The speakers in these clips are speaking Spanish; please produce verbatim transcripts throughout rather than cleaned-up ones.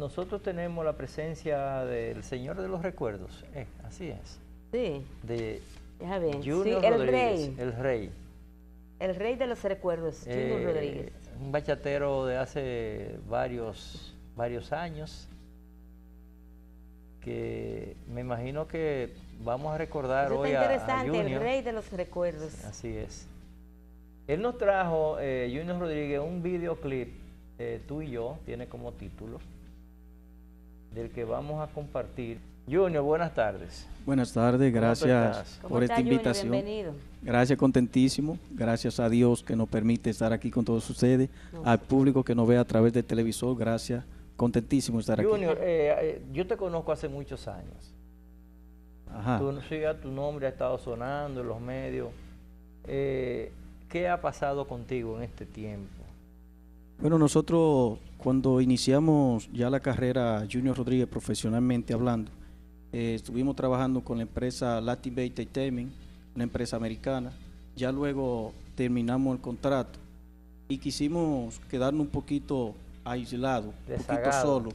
nosotros tenemos la presencia del Señor de los Recuerdos, eh, así es. Sí. De Deja ver. Junior Sí, el Rodríguez, rey. el rey. El rey de los recuerdos, Junior Eh, Rodríguez. Un bachatero de hace varios, varios años, que me imagino que vamos a recordar Eso hoy está a, a interesante, Junior. el rey de los recuerdos. Así es. Él nos trajo, eh, Junior Rodríguez, un videoclip, eh, tú y yo, tiene como título, del que vamos a compartir. Junior, buenas tardes. Buenas tardes, gracias ¿Cómo por está, esta Junior? invitación. Bienvenido. Gracias, contentísimo. Gracias a Dios que nos permite estar aquí con todos ustedes. No, Al sí. público que nos ve a través del televisor, gracias. Contentísimo estar aquí. Junior, eh, eh, yo te conozco hace muchos años. Ajá. Tu, sí, ya tu nombre ha estado sonando en los medios. Eh, ¿Qué ha pasado contigo en este tiempo? Bueno, nosotros cuando iniciamos ya la carrera Junior Rodríguez profesionalmente hablando, eh, estuvimos trabajando con la empresa Latin Bay Entertainment, una empresa americana. Ya luego terminamos el contrato y quisimos quedarnos un poquito aislados, un poquito Rezagado. solos,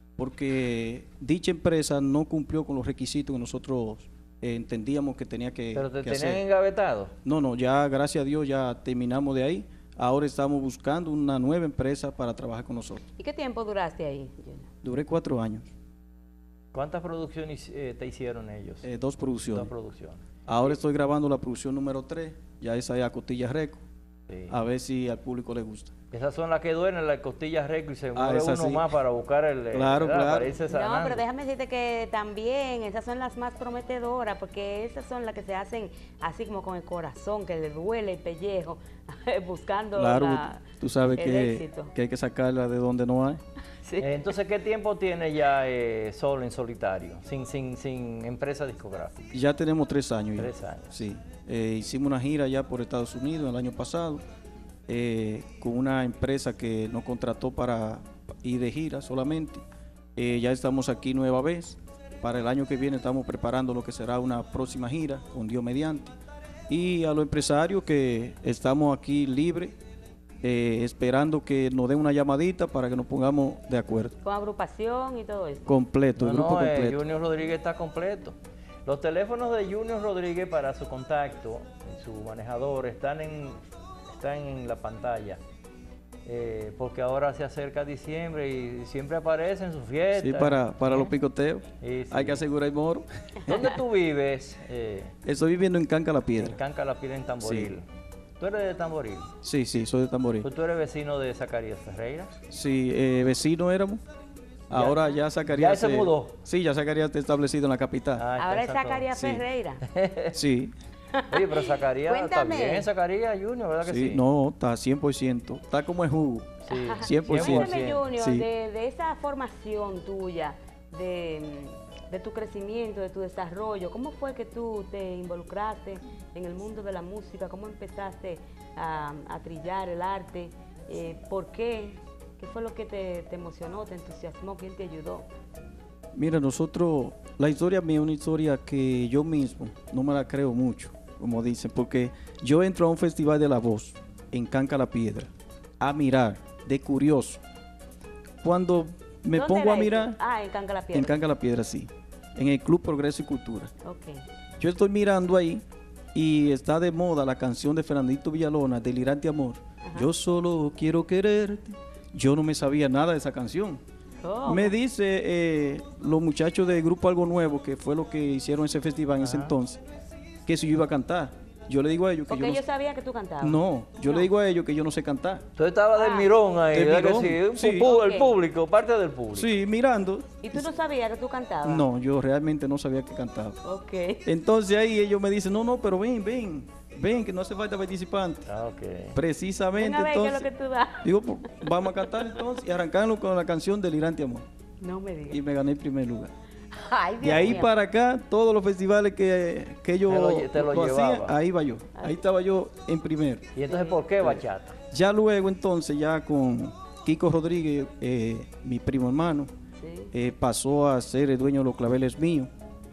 porque dicha empresa no cumplió con los requisitos que nosotros eh, entendíamos que tenía que, ¿Pero te que tenían hacer. engavetado? No, no, ya gracias a Dios ya terminamos de ahí. Ahora estamos buscando una nueva empresa para trabajar con nosotros. ¿Y qué tiempo duraste ahí, Junior? Duré cuatro años, ¿Cuántas producciones eh, te hicieron ellos? eh, dos producciones. Dos producciones. Ahora estoy grabando la producción número tres, ya esa es a Costilla Reco, Sí. a ver si al público le gusta. Esas son las que duelen, las costillas récord y se mueve esas uno sí. más para buscar el... el- Claro, ¿verdad? claro. Para irse No, sanando. pero déjame decirte que también esas son las más prometedoras, porque esas son las que se hacen así como con el corazón, que le duele el pellejo, buscando Claro, la- tú sabes el que, éxito. que hay que sacarla de donde no hay. Sí. Eh, Entonces, ¿qué tiempo tiene ya eh, solo, en solitario, sin, sin, sin empresa discográfica? Ya tenemos tres años. ya. Tres años. Sí, eh, hicimos una gira ya por Estados Unidos el año pasado, eh, con una empresa que nos contrató para ir de gira solamente. Eh, ya estamos aquí nueva vez. Para el año que viene estamos preparando lo que será una próxima gira, con Dios mediante. Y a los empresarios que estamos aquí libres, eh, esperando que nos den una llamadita para que nos pongamos de acuerdo. Con agrupación y todo eso. Completo, No, el grupo no, eh, completo. Junior Rodríguez está completo. Los teléfonos de Junior Rodríguez para su contacto, su manejador, están en, están en la pantalla. Eh, porque ahora se acerca diciembre y siempre aparece en su fiesta. Sí, para, para los picoteos. Sí, sí. Hay que asegurar el moro. ¿Dónde tú vives? Eh, Estoy viviendo en Canca la en Piedra. Canca la Pila, en Tamboril. ¿Tú eres de Tamboril? Sí, sí, soy de Tamboril. Pues tú eres vecino de Zacarías Ferreira. Sí, eh, vecino éramos. Ahora ya Zacarías... ¿Ya se eh, mudó? Sí, ya Zacarías está establecido en la capital. Ah, está Ahora en es Santo- Zacarías sí. Ferreira. Sí, Oye, pero Zacarías está Cuéntame. bien, Zacarías Junior, ¿verdad que sí, sí? no, está cien por ciento. Está como el jugo. Sí, cien por ciento. Cuéntame, Junior, Sí. de, de esa formación tuya, de, de tu crecimiento, de tu desarrollo, ¿cómo fue que tú te involucraste en el mundo de la música? ¿Cómo empezaste a, a trillar el arte? Eh, ¿Por qué? ¿Qué fue lo que te, te emocionó, te entusiasmó? ¿Quién te ayudó? Mira, nosotros, la historia mía es una historia que yo mismo no me la creo mucho, como dicen, porque yo entro a un festival de la voz en Canca la Piedra a mirar, de curioso. Cuando me ¿Dónde pongo era a eso? mirar, Ah, en Canca la Piedra. en Canca la Piedra, sí, en el Club Progreso y Cultura. Ok. Yo estoy mirando ahí y está de moda la canción de Fernandito Villalona, Delirante Amor. Ajá. Yo solo quiero quererte. Yo no me sabía nada de esa canción. ¿Cómo? Me dice eh, los muchachos del grupo Algo Nuevo, que fue lo que hicieron ese festival en ese Ajá. entonces, que si yo iba a cantar. Yo le digo a ellos que Porque yo no, ellos sabían que tú cantabas. no, yo No. le digo a ellos que yo no sé cantar. Tú estabas del Ah. mirón ahí, Del ¿verdad que mirón, sí? Un sí. pupú, Ok. el público, parte del público. Sí, mirando. ¿Y tú no sabías que tú cantabas? No, yo realmente no sabía que cantaba. Ok. Entonces ahí ellos me dicen, no, no, pero ven, ven, ven, que no hace falta participante. Ah, ok. Precisamente, Ven a ver qué es lo entonces, que tú das. digo, pues, vamos a cantar entonces y arrancarlo con la canción Delirante Amor. No me digas. Y me gané el primer lugar. Ay, De Dios ahí mío. para acá, todos los festivales que, que ellos Te lo lle- te lo hacían, llevaba. ahí iba yo. Ahí estaba yo en primero. ¿Y entonces por qué bachata? Ya luego entonces, ya con Kiko Rodríguez, eh, mi primo hermano, Sí. eh, pasó a ser el dueño de los claveles míos.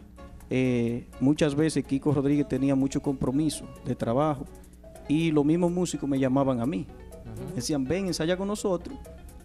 Eh, muchas veces Kiko Rodríguez tenía mucho compromiso de trabajo y los mismos músicos me llamaban a mí. Decían, ven, ensaya con nosotros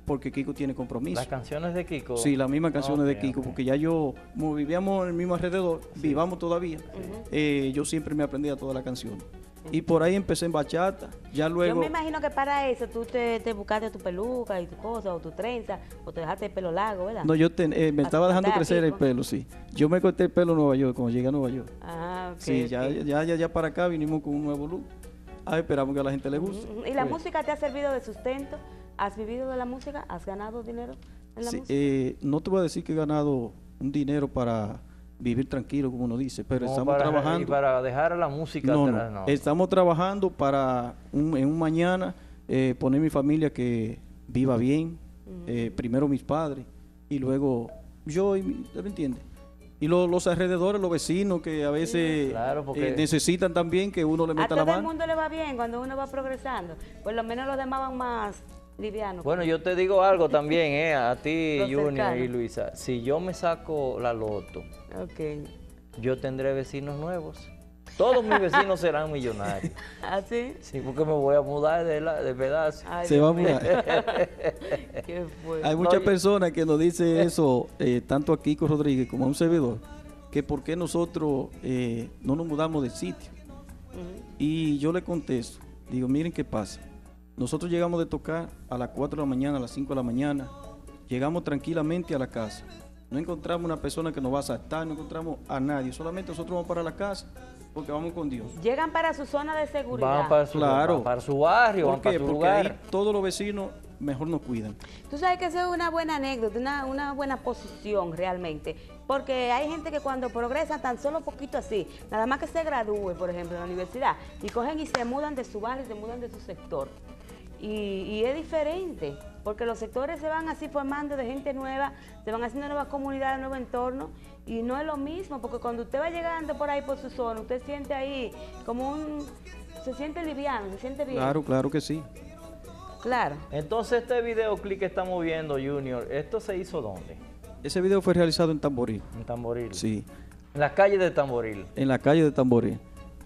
porque Kiko tiene compromiso. Las canciones de Kiko. Sí, las mismas canciones Ok, de Kiko, ok. porque ya yo, como vivíamos en el mismo alrededor, vivamos todavía, eh, yo siempre me aprendía todas las canciones. Y por ahí empecé en bachata, ya Yo luego... me imagino que para eso tú te, te buscaste tu peluca y tu cosa, o tu trenza, o te dejaste el pelo largo, ¿verdad? No, yo te- eh, me Así estaba dejando cortar a crecer el Kiko. pelo, sí. Yo me corté el pelo en Nueva York, cuando llegué a Nueva York. Ah, ok. Sí, ya, ok. ya, ya, ya para acá vinimos con un nuevo look. Ah, esperamos que a la gente le guste. Ujú. ¿Y la Pues, música te ha servido de sustento? ¿Has vivido de la música? ¿Has ganado dinero en la sí, música? eh, no te voy a decir que he ganado un dinero para vivir tranquilo, como uno dice, pero No, estamos para- trabajando. Y para dejar a la música No, atrás, no, no. estamos trabajando para un- en un mañana eh, poner mi familia que viva bien, eh, primero mis padres y luego yo, y mi- ¿te me entiendes? Y lo- los alrededores, los vecinos que a veces Claro, porque- eh, necesitan también que uno le A meta todo la el mano. mundo le va bien cuando uno va progresando. Por lo menos los demás van más livianos. Bueno, yo te digo algo también, eh, a ti, Los Junior y cercanos. Luisa. Si yo me saco la loto, Ok. yo tendré vecinos nuevos. Todos mis vecinos serán millonarios. ¿Así? Sí, porque me voy a mudar de, la, de pedazo. Ay, Se Dios va a mío. mudar. ¿Qué fue? Hay No, muchas yo- personas que nos dicen eso, eh, tanto a Kiko Rodríguez como a un servidor, que por qué nosotros eh, no nos mudamos de sitio. Ujú. Y yo le contesto, digo, miren qué pasa. Nosotros llegamos de tocar a las cuatro de la mañana, a las cinco de la mañana, llegamos tranquilamente a la casa. No encontramos una persona que nos va a asaltar, no encontramos a nadie, solamente nosotros vamos para la casa porque vamos con Dios. Llegan para su zona de seguridad. Van para su, Claro. van para su barrio, ¿Por van para qué? su Porque lugar. ahí todos los vecinos mejor nos cuidan. Tú sabes que eso es una buena anécdota, una, una buena posición realmente, porque hay gente que cuando progresan tan solo poquito así, nada más que se gradúe, por ejemplo, en la universidad, y cogen y se mudan de su barrio, se mudan de su sector. Y, y es diferente, porque los sectores se van así formando de gente nueva, se van haciendo nuevas comunidades, nuevos entornos, y no es lo mismo, porque cuando usted va llegando por ahí por su zona, usted siente ahí como un... se siente liviano, se siente bien. Claro, claro que sí. Claro. Entonces este videoclip que estamos viendo, Junior, ¿esto se hizo dónde? Ese video fue realizado en Tamboril. En Tamboril. Sí, En las calles de Tamboril. en la calle de Tamboril.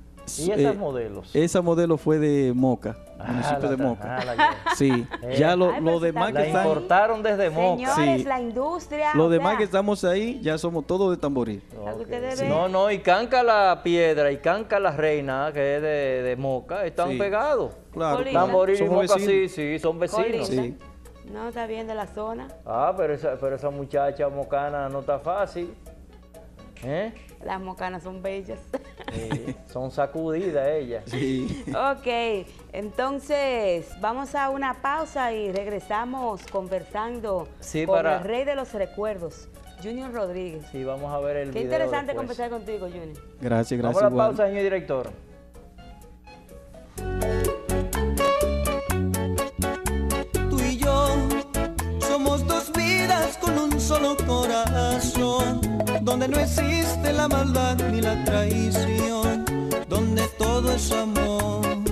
¿Y esas modelos? Esa modelo fue de Moca, Ah, municipio la- de Moca. ah, la llevé. Sí, Eh. ya lo, Ay, lo pero si demás está que La están, importaron desde Moca. Señores, Sí. la industria. los o demás sea, que estamos ahí, ya somos todos de Tamboril. lo que Ok. ustedes Sí. ven. No, no, y Canca la Piedra y Canca la Reina, que es de, de Moca, están Sí. pegados. Claro, Colina. claro. Tamboril y Somos Moca sí, vecinos. sí, son vecinos. Colina. Sí. No está bien de la zona. Ah, pero esa, pero esa muchacha mocana no está fácil. ¿Eh? Las mocanas son bellas. Sí, son sacudidas ellas. Sí. Ok, entonces vamos a una pausa y regresamos conversando Sí, con para- el rey de los recuerdos, Junior Rodríguez. Sí, vamos a ver el Qué video interesante después. conversar contigo, Junior. Gracias, Vamos gracias. a la igual. pausa, señor director. Tú y yo somos dos vidas con un solo corazón, donde no existe la maldad ni la traición, donde todo es amor.